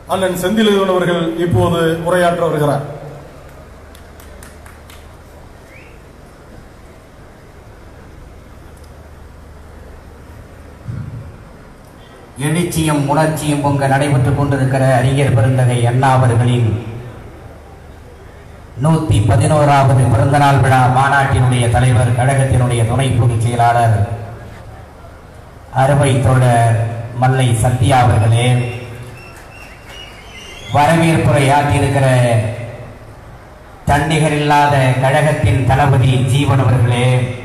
அண்ணன் செந்திலன் அவர்கள் இப்போது உரையாற்ற வருகிறார். எழுச்சியும் உணர்ச்சியும் பொங்க நடைபெற்றுக் கொண்டிருக்கிற அறிஞர் பெருந்தகை அண்ணா அவர்களின் 111வது பிறந்தநாள் விழா மாநாட்டினுடைய தலைவர், கழகத்தினுடைய துணை பொதுச் செயலாளர், அறுவை தோழர் மல்லை சத்யா அவர்களே, வரவேற்புரை ஆற்றியிருக்கிற தன்னிகர் இல்லாத கழகத்தின் தளபதி ஜீவன் அவர்களே,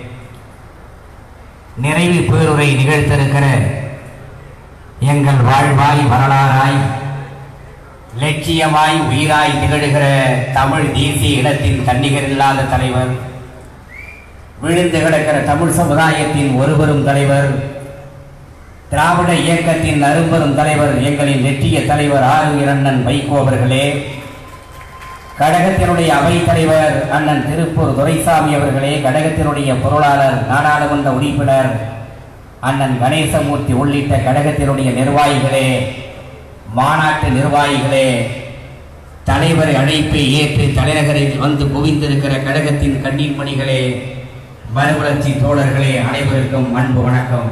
நிறைவு பேருரை நிகழ்த்திருக்கிற எங்கள் வாழ்வாய் வரலாறாய் லட்சியமாய் உயிராய் திகழ்கிற தமிழ் தேசிய இனத்தின் தன்னிகர் இல்லாத தலைவர், விழுந்து கிடக்கிற தமிழ் சமுதாயத்தின் ஒருவரும் தலைவர், திராவிட இயக்கத்தின் அரும்பெரும் தலைவர், எங்களின் லட்சிய தலைவர் ஆளுநர் அண்ணன் வைகோ அவர்களே, கழகத்தினுடைய அவைத் தலைவர் அண்ணன் திருப்பூர் துரைசாமி அவர்களே, கழகத்தினுடைய பொருளாளர் நாடாளுமன்ற உறுப்பினர் அண்ணன் கணேசமூர்த்தி உள்ளிட்ட கழகத்தினுடைய நிர்வாகிகளே, மாநாட்டு நிர்வாகிகளே, தலைவர் அழைப்பை ஏற்று தலைநகரில் வந்து குவிந்திருக்கிற கழகத்தின் கண்ணீர் மணிகளே, மறுமலர்ச்சி தோழர்களே, அனைவருக்கும் அன்பு வணக்கம்.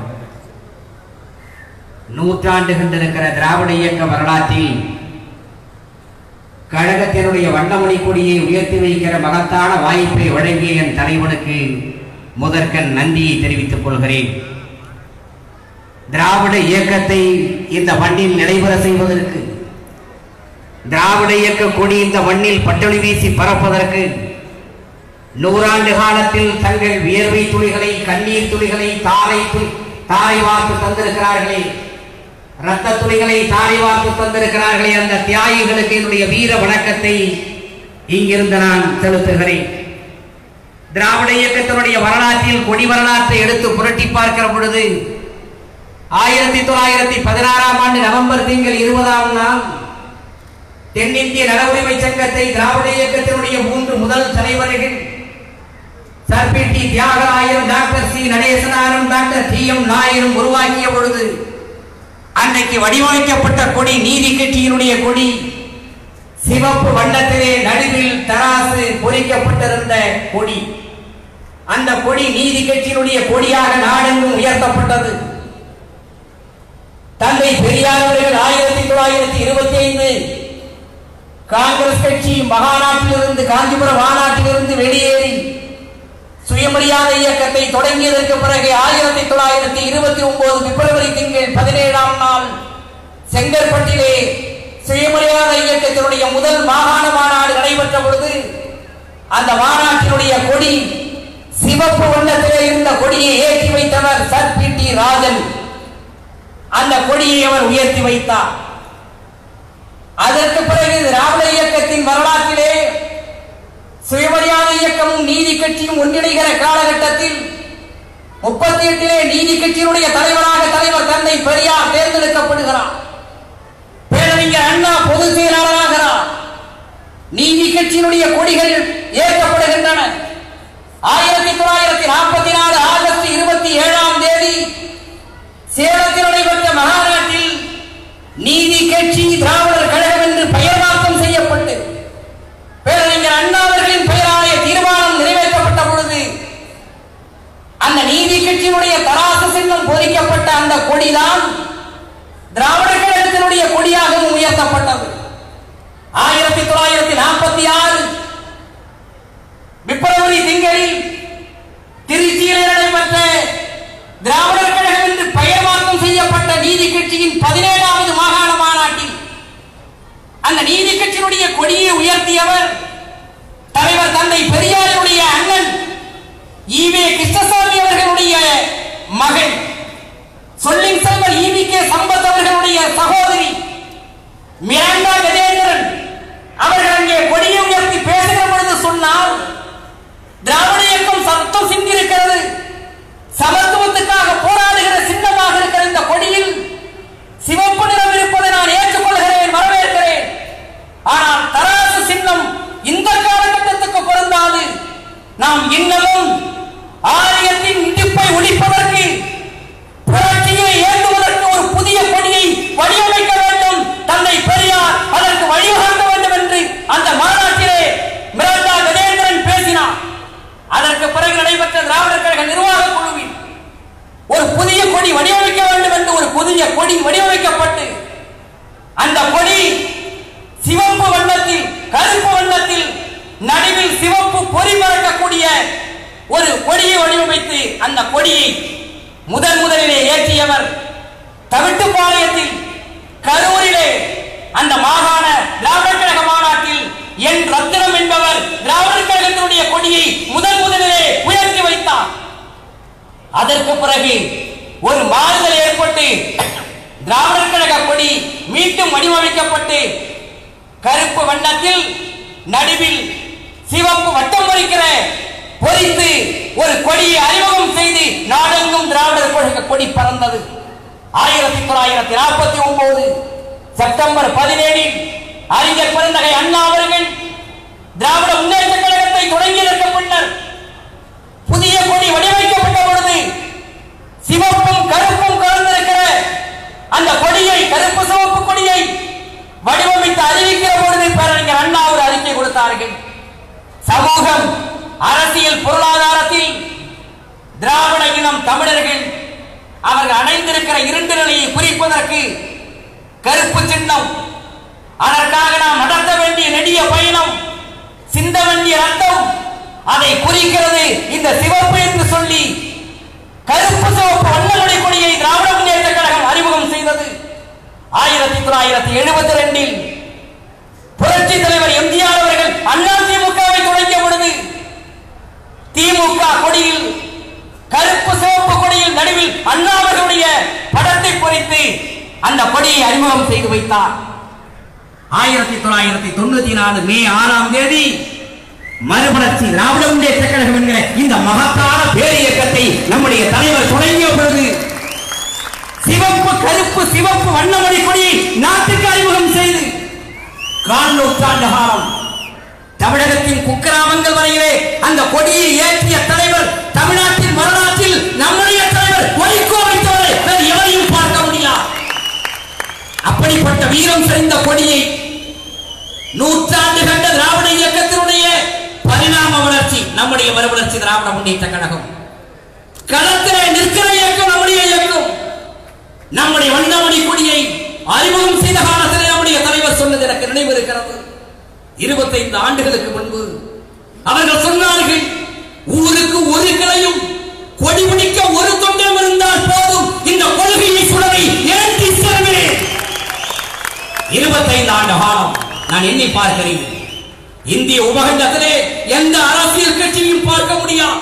நூற்றாண்டு கண்டிருக்கிற திராவிட இயக்க வரலாற்றில் கழகத்தினுடைய வண்ணமணி கொடியை உயர்த்தி வைக்கிற மகத்தான வாய்ப்பை வழங்கிய என் தலைவனுக்கு முதற்கண் நன்றியை தெரிவித்துக் கொள்கிறேன். திராவிட இயக்கத்தை இந்த மண்ணில் நடைபெற செய்வதற்கு, திராவிட இயக்க கொடி இந்த மண்ணில் பட்டொளி வீசி பரப்பதற்கு 100 ஆண்டு காலத்தில் தங்கள் வியர்வை துளிகளை, கண்ணீர் துளிகளை தாரை வார்த்து தந்திருக்கிறார்களே, ரத்த துளிகளை தாரை வார்த்து தந்திருக்கிறார்களே, அந்த தியாகிகளுக்கு என்னுடைய வீர வணக்கத்தை இங்கிருந்து நான் செலுத்துகிறேன். திராவிட இயக்கத்தினுடைய வரலாற்றில் கொடி வரலாற்றை எடுத்து புரட்டி பார்க்கிற பொழுது 1916ஆம் ஆண்டு நவம்பர் திங்கள் 20ஆம் நாள் தென்னிந்திய நல உரிமை சங்கத்தை திராவிட இயக்கத்தினுடைய 3 முதல் தலைவர்கள் சர்பிடி தியாகராயரும், டாக்டர் சி நடேசனாரும், டாக்டர் டி எம் நாயரும் உருவாக்கிய பொழுது அன்றைக்கு வடிவமைக்கப்பட்ட கொடி நீதி கட்சியினுடைய கொடி, சிவப்பு வண்ணத்திலே நடுவில் தராசு பொறிக்கப்பட்டிருந்த கொடி. அந்த கொடி நீதி கட்சியினுடைய கொடியாக நாடெங்கும் உயர்த்தப்பட்டது. தந்தை பெரியார் அவர்கள் 1925 காங்கிரஸ் கட்சி மகாநாட்டிலிருந்து, காஞ்சிபுரம் மாநாட்டிலிருந்து வெளியேறி சுயமரியாதை இயக்கத்தை தொடங்கியதற்கு பிறகு 1929 பிப்ரவரி திங்கள் 17ஆம் நாள் செங்கற்பட்டிலே சுயமரியாதை இயக்கத்தினுடைய முதல் மாகாண மாநாடு நடைபெற்ற பொழுது அந்த மாநாட்டினுடைய கொடி சிவப்பு வண்ணத்திலே இருந்த கொடியை ஏற்றி வைத்தவர் சர் பி டி ராஜன். அந்த கொடியை அவர் உயர்த்தி வைத்தார். அதற்கு பிறகு திராவிட இயக்கத்தின் வரலாற்றிலே சுயமரியாதை இயக்கமும் நீதி கட்சியும் ஒன்றிணைகிற காலகட்டத்தில் 38 நீதி கட்சியினுடைய தலைவராக தலைவர் தந்தை பெரியார் தேர்ந்தெடுக்கப்படுகிறார். பேரறிஞர் அண்ணா பொதுச் செயலாளராகிறார். நீதி கட்சியினுடைய கொடிகள் ஏற்கப்படுகின்றன. 1944 ஆகஸ்ட் 27ஆம் தேதி சேலத்தில் நடைபெற்ற மகாநாட்டில் நீதி கட்சி திராவிடர் கழகம் என்று பெயர் மாற்றம் செய்யப்பட்டு பேரறிஞர் அண்ணா அவர்களின் பெயராய தீர்மானம் நிறைவேற்றப்பட்ட பொழுது அந்த நீதி கட்சியினுடைய தராசு சின்னம் பொறிக்கப்பட்ட அந்த கொடிதான் திராவிட கழகத்தினுடைய கொடியாகவும் உயர்த்தப்பட்டது. 1946 பிப்ரவரி திங்களில் திருச்சியில் நடைபெற்ற திராவிடர் கழகம் என்று பெயர் மாற்றம் செய்யப்பட்ட நீதி கட்சியின் 17வது மாகாண மாநாட்டில் அந்த நீதி கட்சியினுடைய கொடியை உயர்த்தியவர் தலைவர் தந்தை பெரியாருடைய அண்ணன் ஈவே கிருஷ்ணசாமி அவர்களுடைய மகன் சொல்லின் செல்வர் ஈவி கே சம்பத் அவர்களுடைய சகோதரி மிராண்டா கஜேந்திரன் அவர்கள் அங்கே கொடியை உயர்த்தி பேசுகிற பொழுது சொன்னால், திராவிட இயக்கம் சத்தம் சிந்திருக்கிறது, சமத்துவத்துக்காக போராடுகிற சின்னமாக இருக்கிற இந்த கொடியில் சிவப்பு நிறம் இருப்பதை நான் ஏற்றுக்கொள்கிறேன், வரவேற்கிறேன். ஆனால் தராசு சின்னம் இந்த காலகட்டத்துக்கு பொருந்தாது. நாம் இன்னமும் ஆரியத்தின் இடிப்பை ஒழிப்பதற்கு, புரட்சியை ஏற்றுவதற்கு ஒரு புதிய கொடியை கொடியை வடிவமைத்து அந்த கொடியை முதலிலே ஏற்றியவர் தவிட்டுப்பாளையத்தில் கரூரிலே அந்த மாகாண திராவிடர் கழக மாநாட்டில் என் ரத்தினம் என்பவர் திராவிடர் கழகத்தினுடைய கொடியை முதலிலே உயர்த்தி வைத்தார். அதற்கு பிறகு ஒரு மாறுதல் ஏற்பட்டு திராவிடர் கழக கொடி மீண்டும் வடிவமைக்கப்பட்டு கருப்பு வண்ணத்தில் நடுவில் சிவப்பு வட்டம் பொறித்து ஒரு கொடியை அறிமுகம் செய்து நாடெங்கும் திராவிடர் கழக கொடி பறந்தது. 1949 செப்டம்பர் 17 அறிஞர் பெருந்தகை அண்ணா அவர்கள் திராவிட முன்னேற்ற கழகத்தை தொடங்கியதற்கு பின்னர் புதிய கொடி வடிவமைக்கப்பட்ட பொழுது சிவப்பும் கருப்பும் கலந்திருக்கிற அந்த கொடியை, கருப்பு சிவப்பு கொடியை வடிவமைத்து அறிவிக்கிற பொழுது பேரறிஞர் அண்ணா ஒரு அறிக்கை கொடுத்தார்கள். சமூகம், அரசியல், பொருளாதாரத்தில் திராவிட இனம் தமிழர்கள் அவர்கள் அடைந்திருக்கிற இருண்ட நிலையை குறிப்பதற்கு கருப்பு சின்னம், அதற்காக நாம் நடத்த வேண்டிய நெடிய பயணம், சிந்த வேண்டிய ரத்தம், அதை குறிக்கிறது இந்த சிவப்பு என்று சொல்லி கருப்பு சிவப்பு வண்ணமுடி கொடியை திராவிட முன்னேற்ற கழகம் அறிமுகம் செய்தது. 1972 புரட்சி தலைவர் எம்ஜிஆர் அவர்கள் அண்ணா திமுகவை தொடங்கிய பொழுது திமுக கொடியில், கருப்பு சிவப்பு கொடியில் நடுவில் அண்ணா அவர்களுடைய படத்தை பொறித்து அந்த கொடியை அறிமுகம் செய்து வைத்தார். 1994 மே 6 மறுமலர்ச்சி திராவிட முன்னேற்ற கழகம் என்கிற இந்த மகத்தான பேரியக்கத்தை நம்முடைய தலைவர் தொடங்கிய பொழுது சிவப்பு கருப்பு சிவப்பு வண்ணமணி கொடியை நாட்டுக்கு அறிமுகம் செய்து கால் நூற்றாண்டு காலம் தமிழகத்தின் குக்கிராமங்கள் வரையிலே அந்த கொடியை ஏற்றிய தலைவர் தமிழ்நாட்டின் வரலாற்றில் நம்முடைய தலைவர் வைகோவை தவிர வேறு எவரையும் பார்க்க முடியாது. அப்படிப்பட்ட வீரம் செறிந்த கொடியை நூற்றாண்டு கண்ட திராவிட இயக்கத்தினுடைய பரிணாம வளர்ச்சி நம்முடைய மறுமலர்ச்சி திராவிட முன்னேற்ற கழகம் களத்திலே நிற்கிற இயக்கம் நம்முடைய இயக்கம். நம்முடைய வண்ணமணி கொடியை அறிமுகம் செய்த காலத்திலே நம்முடைய தலைவர் சொன்னது எனக்கு நினைவு இருக்கிறது. 25 ஆண்டுகளுக்கு முன்பு அவர்கள் சொன்னார்கள், ஊருக்கு ஒரு கிளையும் கொடி பிடிக்க ஒரு தொண்டம் இருந்தால் போதும், இந்த கொள்கையை சுடரை ஏற்றி செல்வேன். 25 ஆண்டு காலம் நான் எண்ணி பார்க்கிறேன். இந்திய உபகண்டத்திலே எந்த அரசியல் கட்சியும் பார்க்க முடியாது.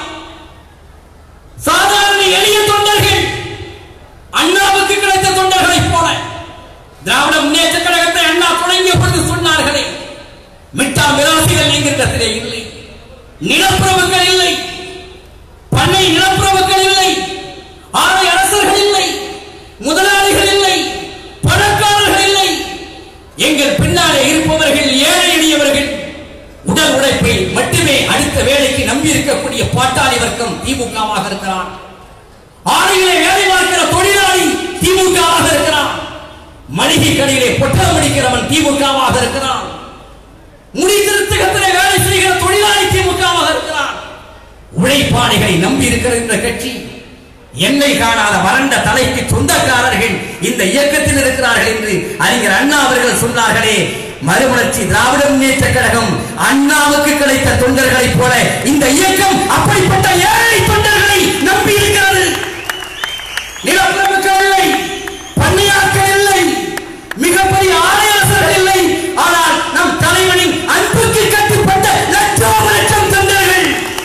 சாதாரண எளிய தொண்டர்கள், அண்ணாவுக்கு கிடைத்த தொண்டர்களை போல திராவிட முன்னேற்ற கழகத்தை அண்ணா தொடங்கிய பொழுது சொன்னார்களே, மிட்டா மிராசிகள் என்கிறதிலே இல்லை, நிலப்பிரபுக்கள் இல்லை, பண்ணை நிலப்பிரபுக்கள் இல்லை, ஆலை அரசர்கள் இல்லை, முதலாளிகள் இல்லை, பணக்காரர்கள் இல்லை. எங்கள் பின்னாலே இருப்பவர்கள் ஏழை எளியவர்கள், உடல் உழைப்பை மட்டுமே அடுத்த வேலைக்கு நம்பி இருக்கக்கூடிய பாட்டாளி வர்க்கம் திமுகவாக இருக்கிறான். ஆலையிலே வேலை பார்க்கிற தொழிலாளி திமுகவாக இருக்கிறான். மளிகை கடையிலே பொட்டலம் அடிக்கிறவன் திமுகவாக இருக்கிறான். முடித்திருத்தகத்திலே வேலை செய்கிற தொழிலாளி திமுகவாக இருக்கிறான். உழைப்பாளிகளை நம்பி இருக்கிற இந்த கட்சி, எண்ணெய் காணாத வறண்ட தலைக்கு சொந்தக்காரர்கள் இந்த இயக்கத்தில் இருக்கிறார்கள் என்று அறிஞர் அண்ணா அவர்கள் சொன்னார்களே. மறுமலர்ச்சி திராவிட முன்னேற்ற கழகம் அண்ணாவுக்கு கிடைத்த தொண்டர்களைப் போல இந்த இயக்கம் அப்படிப்பட்ட ஏழை தொண்டர்களை நம்பி இருக்கிறது. நிலப்பிரபுக்கள் இல்லை, பண்ணையாட்கள் இல்லை, மிகப்பெரிய ஆலயர்கள் இல்லை. ஆனால் நம் தலைவனின் அன்புக்கு கட்டுப்பட்ட லட்சம் லட்சம் தொண்டர்கள்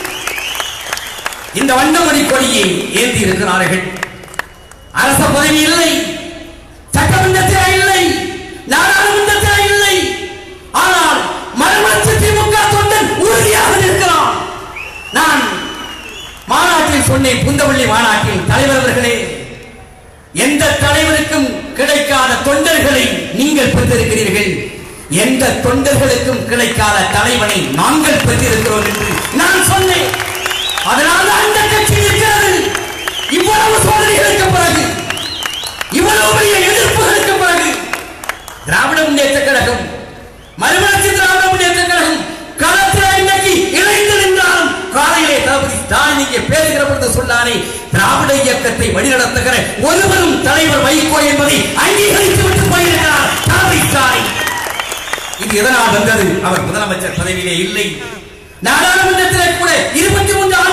இந்த வண்ணமணி கொடியை ஏந்தி இருக்கிறார்கள். அரச பதவி இல்லை, சட்டமன்றத்தில் இல்லை, நாடாளுமன்றத்தில் இல்லை. ஆனால் மறுமலர்ச்சி திமுக தொண்டன் உறுதியாக நிற்கிறான். நான் மாநாட்டில் சொன்னேன், புந்தவள்ளி மாநாட்டில், தலைவர் அவர்களே, எந்த தலைவருக்கும் கிடைக்காத தொண்டர்களை நீங்கள் பெற்றிருக்கிறீர்கள், எந்த தொண்டர்களுக்கும் கிடைக்காத தலைவனை நாங்கள் பெற்றிருக்கிறோம் என்று நான் சொன்னேன். அதனால அந்த கட்சி இருக்கிறது. இவ்வளவு சோதனைகளுக்கு பிறகு, இவ்வளவு பெரிய எதிர்ப்புகளுக்கு பிறகு திராவிட முன்னேற்ற கழகம், மறுமலர்ச்சி திராவிட முன்னேற்ற கழகம் களத்தில் இன்னைக்கு இணைந்து நின்றாலும் காலையிலே தளபதி ஸ்டாலின் இங்கே பேசுகிற பொழுது சொன்னாரே, திராவிட இயக்கத்தை வழிநடத்துகிற ஒருவரும் தலைவர் வைகோ என்பதை அங்கீகரித்து விட்டு போயிருக்கிறார் தளபதி ஸ்டாலின். இது எதனால் வந்தது? அவர் முதலமைச்சர் பதவியிலே இல்லை. நாடாளுமன்றத்திலே கூட 23 ஆண்டுகளுக்கு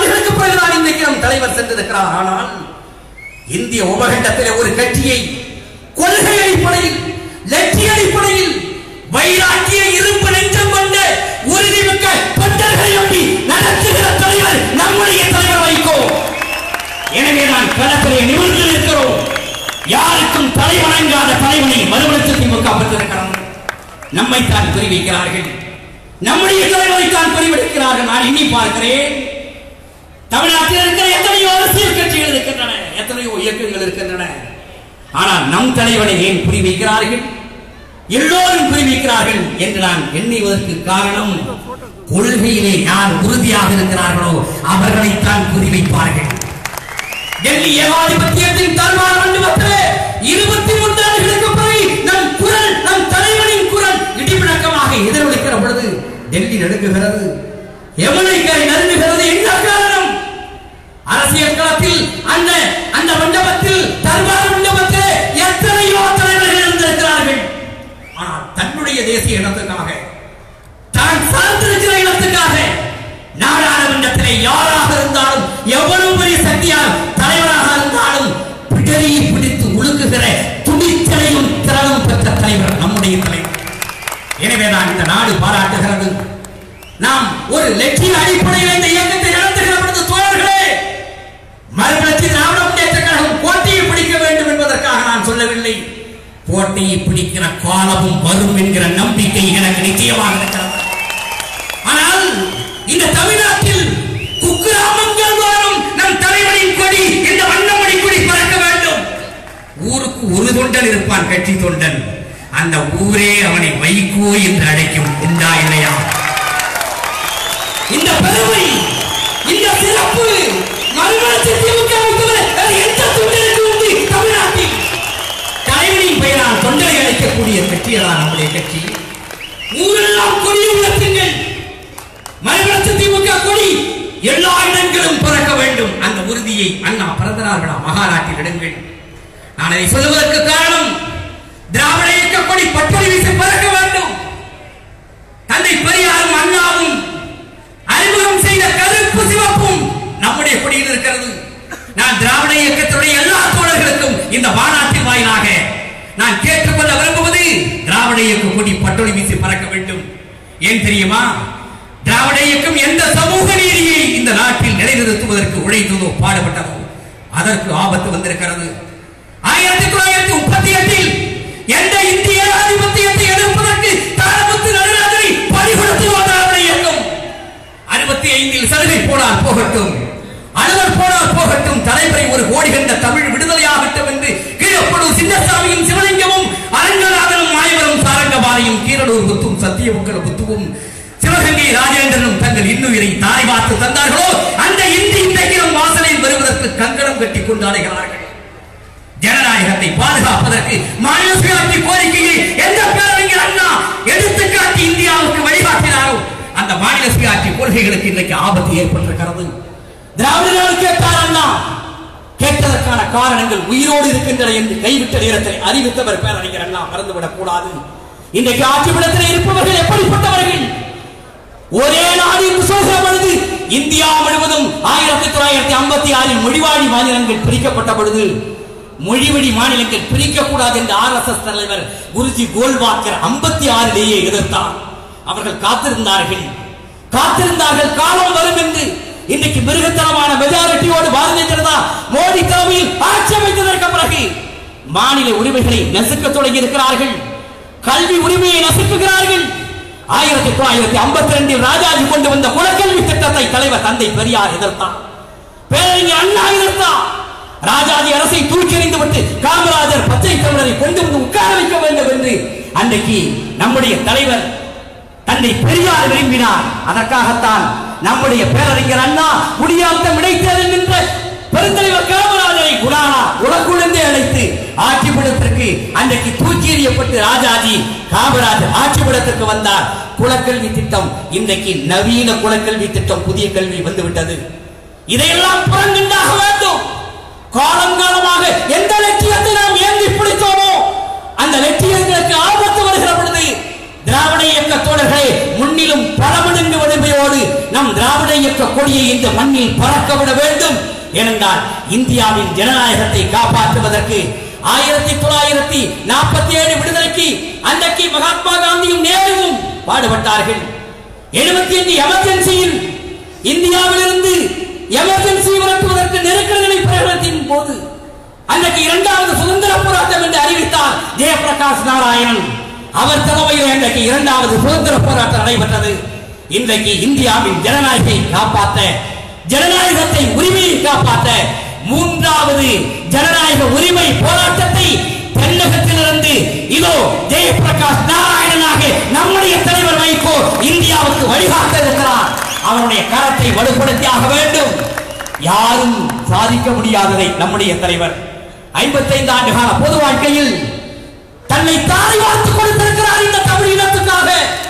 பிறகுதான் இன்றைக்கு நம் தலைவர் சென்றிருக்கிறார். ஆனால் இந்திய உபகண்டத்திலே ஒரு கட்சியை கொள்கை அடிப்படையில், லட்சிய அடிப்படையில், வைராக்கிய இருப்பு நெஞ்சம் கொண்ட உறுதிமிக்க தொண்டர்களை நம்பி நடத்துகிற தலைவர் நம்முடைய தலைவர் வைகோ. எனவே நான் களத்திலே நிமிர்ந்து இருக்கிறோம். யாருக்கும் தலை வணங்காத தலைவனை மறுமலர்ச்சி திமுக பெற்றிருக்கிறது. நம்மைத்தான் குறிவைக்கிறார்கள், நம்முடைய தலைவரைத்தான் குறிவைக்கிறார்கள். நான் எண்ணி பார்க்கிறேன், தமிழ்நாட்டில் இருக்கிற எத்தனையோ அரசியல் கட்சிகள் இருக்கின்றன, எத்தனையோ இயக்கங்கள் இருக்கின்றன. ஆனால் நம் தலைவனை ஏன் குறிவைக்கிறார்கள்? எல்லோரும் குறிவைக்கிறார்கள் என்று நான் எண்ணுவதற்கு காரணம், கொள்கையிலே யார் உறுதியாக இருக்கிறார்களோ அவர்களைத்தான் குறிவைப்பார்கள். டெல்லி ஏகாதிபத்தியத்தின் தர்பார் மண்டபத்திலே 23 ஆண்டுகளுக்கு பிறகு நம் குரல், நம் தலைவனின் குரல் இடிமுழக்கமாக எதிரொலிக்கிற பொழுது டெல்லி நடுங்குகிறது, யமுனைக்கரை நடுங்குகிறது. என்ன காரணம்? அரசியல் களத்தில் அந்த மண்டபத்தில், தர்பார் மண்டபத்திலே எத்தனையோ தலைவர்கள் இருந்திருக்கிறார்கள். ஆனால் தன்னுடைய தேசிய இனத்துக்காக, தான் சார்ந்திருக்கிற இனத்துக்காக, நாடாளுமன்றத்திலே யாராக இருந்தாலும், எவ்வளவு பெரிய சக்தியாக தலைவராக இருந்தாலும் பிடரியை பிடித்து உழுக்குகிற துணிச்சலையும் திறனும் பெற்ற தலைவர் நம்முடைய தலைவர். எனவேதான் இந்த நாடு பாராட்டுகிறது. நாம் ஒரு லட்சிய அடிப்படையில் இந்த இயக்கத்தை நடத்துகிற பொழுது தோழர்களே, மறுமலர்ச்சி திராவிட முன்னேற்ற கழகம் போட்டியை பிடிக்க வேண்டும் என்பதற்காக நான் சொல்லவில்லை. போட்டியை பிடிக்கிற காலமும் வரும் என்கிற நம்பிக்கை எனக்கு நிச்சயமாக இருக்கிறது. ஆனால் இந்த தமிழ்நாட்டில் குக்கிராமங்கள் தோறும் நம் தலைவனின் கொடி, இந்த வண்ணமணி கொடி பறக்க வேண்டும். ஊருக்கு ஒரு தொண்டன் இருப்பான், கட்சி தொண்டன். அந்த ஊரே அவனை வைகோ என்று அழைக்கும். உண்டா இல்லையா? இந்த பெருமை, இந்த சிறப்பு மறுமலர்ச்சி திமுகவுக்கு எந்த தொண்டனுக்கு உண்டு? தமிழ்நாட்டில் தலைவனின் பெயரால் தொண்டரை அழைக்கக்கூடிய கட்சியதான் நம்முடைய கட்சி. ஊரெல்லாம் கொடி உயர்த்துங்கள். மறுமலர்ச்சி திமுக கொடி எல்லா இடங்களும் பறக்க வேண்டும். அந்த உறுதியை அண்ணா பிறந்தனார்களா மகாநாட்டில் இடங்கள். நான் அதை சொல்லுவதற்கு காரணம், திராவிட இயக்க கொடி பட்டொலி வீசி பறக்க வேண்டும். தந்தை பெரியாரும் அண்ணாவும் அறிமுகம் செய்த கருப்பு சிவப்பும் நம்முடைய கொடியில் இருக்கிறது. நான் திராவிட இயக்கத்துடைய எல்லா தோழர்களுக்கும் இந்த மாநாட்டின் வாயிலாக நான் கேட்டுக்கொள்ள விரும்புவது, திராவிட இயக்க கொடி பட்டொலி வீசி பறக்க வேண்டும். ஏன் தெரியுமா? திராவிட இயக்கம் எந்த சமூக நீதியை இந்த நாட்டில் நிலைநிறுத்துவதற்கு உழைத்ததோ, பாடுபட்டதோ, அதற்கு ஆபத்து வந்திருக்கிறது. 1938 எந்த இந்திய ஆதிபத்தியத்தை எதிர்ப்பதற்கு தாரமுத்து நடராஜனை பறிகொடுத்ததோ திராவிட இயக்கம். 65 சலுகை போனால் போகட்டும், அலுவல் போனால் போகட்டும், தலைமுறை ஒரு கோடி கண்ட தமிழ் விடுதலையாகட்டும் என்று கீழப்படும் சின்னசாமியும் சிவலிங்கமும் அரங்கநாதனும் மாயவரும் சாரங்கபாணியும் கீரனூர் புத்தும் சத்தியமுக்கல புத்துவும் சிவகங்கை ராஜேந்திரனும் தங்கள் இன்னுயிரை தாய் பார்த்து தந்தார்களோ, அந்த இந்தி இன்றைக்கும் வாசலில் வருவதற்கு கங்கணம் கட்டி கொண்டாடுகிறார்கள். ஜனநாயகத்தை பாதுகாப்பதற்கு மாநில சுயாட்சி கோரிக்கையை எந்த பேரறிஞர் அண்ணா எடுத்துக்காட்டி இந்தியாவுக்கு வழிகாட்டினாரோ, அந்த மாநில சுயாட்சி கொள்கைகளுக்கு இன்றைக்கு ஆபத்து ஏற்பட்டிருக்கிறது. திராவிடர்கள் கேட்டார் அண்ணா, கேட்டதற்கான காரணங்கள் உயிரோடு இருக்கின்றன என்று கைவிட்ட நேரத்தை அறிவித்தவர் பேரறிஞர் அண்ணா. மறந்துவிடக் கூடாது. இன்றைக்கு ஆட்சிபீடத்தில் இருப்பவர்கள் எப்படிப்பட்டவர்கள்? ஒரே நாடு என்று சொல்கிற பொழுது இந்தியா முழுவதும் 1956 மொழிவாழி மாநிலங்கள் பிரிக்கப்பட்ட பொழுது, மொழிவழி மாநிலங்கள் பிரிக்கக்கூடாது என்று RSS தலைவர் குருஜி கோல்வாக்கர் 56லேயே எதிர்த்தார். அவர்கள் காத்திருந்தார்கள், காலம் வரும் என்று. இன்றைக்கு மிருகத்தனமான மெஜாரிட்டியோடு பாரதிய ஜனதா மோடி தலைமையில் ஆட்சி அமைத்ததற்கு பிறகு மாநில உரிமைகளை நசுக்க தொடங்கி இருக்கிறார்கள். கல்வி உரிமையை நசுக்குகிறார்கள். 1952 ராஜாஜி கொண்டு வந்த குலக்கல்வி திட்டத்தை தலைவர் தந்தை பெரியார் எதிர்த்தார், பேரறிஞர் அண்ணா எதிர்த்தார். ராஜாஜி அரசை தூக்கி எறிந்து விட்டு காமராஜர் பச்சை தமிழரை கொண்டு வந்து உட்கார வைக்க வேண்டும் என்று அன்றைக்கு நம்முடைய தலைவர் தந்தை பெரியார் விரும்பினார். அதற்காகத்தான் நம்முடைய பேரறிஞர் அண்ணா முடியாத இடைத்தேர்தல் நின்ற பெருந்தலைவர் காமராஜரை உலகுழந்தே அழைத்து ஆட்சிபீடத்திற்கு அன்றைக்கு தூக்கி எறியப்பட்டு ராஜாஜி காமராஜர் ஆட்சிபீடத்திற்கு வந்தார். குலக்கல்வி திட்டம் இன்றைக்கு நவீன குலக்கல்வி திட்டம், புதிய கல்வி வந்துவிட்டது. இதையெல்லாம் புறங்கண்டாக வேண்டும். காலங்காலமாக எந்த லட்சியத்தை நாம் ஏந்தி பிடித்தோமோ அந்த லட்சியங்களுக்கு ஆபத்து வருகிற பொழுது திராவிட இயக்க தோழர்களே, முன்னிலும் பல மடங்கு வலிமையோடு நம் திராவிட இயக்க கொடியை இந்த மண்ணில் பறக்க விட வேண்டும். ஏனென்றால் இந்தியாவின் ஜனநாயகத்தை காப்பாற்றுவதற்கு 1947 விடுதலைக்கு அன்றைக்கு மகாத்மா காந்தியும் நேருவும் பாடுபட்டார்கள். 75 எமர்ஜென்சியில் இந்தியாவிலிருந்து எமர்ஜென்சி விரட்டுவதற்கு நெருக்கடிகளை பிரகடனத்தின் போது அன்றைக்கு 2வது சுதந்திர போராட்டம் என்று அறிவித்தார் ஜெயபிரகாஷ் நாராயணன். அவர் தலைமையில் அன்றைக்கு 2வது சுதந்திர போராட்டம் நடைபெற்றது. இன்றைக்கு இந்தியாவின் ஜனநாயகத்தை காப்பாற்ற, ஜனநாயகத்தை உரிமையை காப்பாற்ற 3வது ஜனநாயக உரிமை போராட்டத்தை தென்னகத்திலிருந்து இதோ ஜெயபிரகாஷ் நாராயணனாக நம்முடைய தலைவர் வைகோ இந்தியாவுக்கு வழிகாட்ட இருக்கிறார். அவருடைய கரத்தை வலுப்படுத்தியாக வேண்டும். யாரும் சாதிக்க முடியாததை நம்முடைய தலைவர் 55 ஆண்டு கால பொது வாழ்க்கையில் தன்னை தாரை வார்த்து கொடுத்திருக்கிறார். இந்த தமிழ் இனத்துக்காக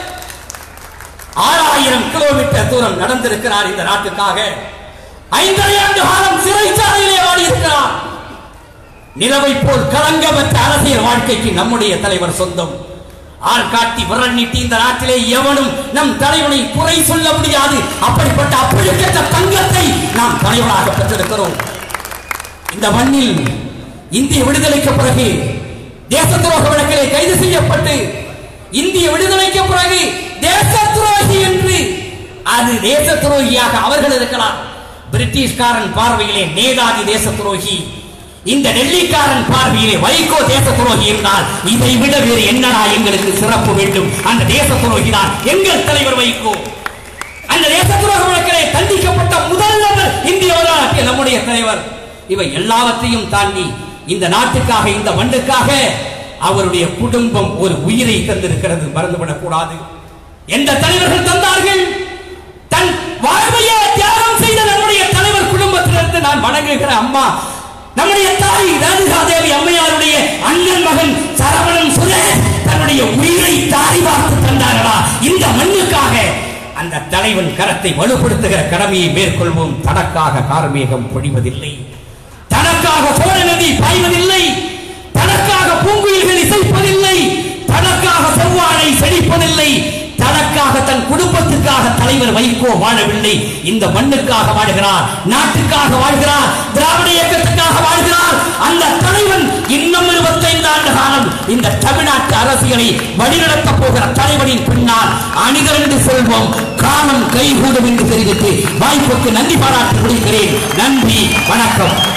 6000 கிலோமீட்டர் தூரம் நடந்திருக்கிறார். இந்த நாட்டுக்காக 5.5 ஆண்டு காலம் சிறைச்சாலையிலே வாடி இருக்கிறார். நிலவை போல் களங்கமற்ற அரசியல் வாழ்க்கைக்கு நம்முடைய தலைவர் சொந்தம். ஆள் காட்டி விரல் நீட்டி இந்த நாட்டிலே எவனும் நம் தலைவனை குறை சொல்ல முடியாது. அப்படிப்பட்ட அப்பழுக்கற்ற தங்கத்தை நாம் தலைவராக பெற்றிருக்கிறோம். இந்த மண்ணில் இந்திய விடுதலைக்கு பிறகு தேச துரோக வழக்கிலே கைது செய்யப்பட்டு இந்திய விடுதலைக்கு பிறகு தேச துரோகி என்று அது தேச துரோகியாக அவர்கள் இருக்கலாம். பிரிட்டிஷ்காரன் பார்வையிலே நேதாஜி தேச துரோகி, இந்த டெல்லிக்காரன் பார்வையிலே வைகோ தேச துரோகி என்றால் இதை விட வேறு என்னடா எங்களுக்கு சிறப்பு வேண்டும்? அந்த தேச துரோகி தான் எங்கள் தலைவர் வைகோ. அந்த தேச துரோக வழக்கிலே தண்டிக்கப்பட்ட முதல் நபர் இந்திய வரலாற்றில் நம்முடைய தலைவர். இவை எல்லாவற்றையும் தாண்டி இந்த நாட்டுக்காக, இந்த மண்ணுக்காக அவருடைய குடும்பம் ஒரு உயிரை தந்திருக்கிறது, மறந்துவிடக் கூடாது. எந்த தலைவர்கள் தந்தார்கள்? தன் வாழ்வையே தியாகம் செய்த நம்முடைய தலைவர் குடும்பத்திலிருந்து நான் வணங்குகிற அம்மா, நம்முடைய தாய் ராதிகா தேவி அம்மையாருடைய அண்ணன் மகன் சரவணன் சுரேஷ் தன்னுடைய உயிரை தாரி பார்த்து தந்தார்களா இந்த மண்ணுக்காக? அந்த தலைவன் கரத்தை வலுப்படுத்துகிற கடமையை மேற்கொள்வோம். தனக்காக கார்மேகம் பொழிவதில்லை, தனக்காக சோழ நதி பாய்வதில்லை, தனக்காக பூங்குயில்கள் இசைப்பதில்லை, தனக்காக செவ்வாழை செழிப்பதில்லை, தனக்காக தன் குடும்பத்திற்காக தலைவர் வைகோ வாழவில்லை. இந்த மண்ணுக்காக வாழ்கிறார், நாட்டுக்காக வாழ்கிறார், திராவிட இயக்கத்துக்காக வாழ்கிறார். அந்த தலைவன் இன்னும் 25 ஆண்டு காலம் இந்த தமிழ்நாட்டு அரசியலை வழிநடத்த போகிற தலைவனின் பின்னால் அணிதிரண்டு செல்வோம். காலம் கைகூடும் என்று தெரிவித்து வாய்ப்புக்கு நன்றி பாராட்டி முடிக்கிறேன். நன்றி, வணக்கம்.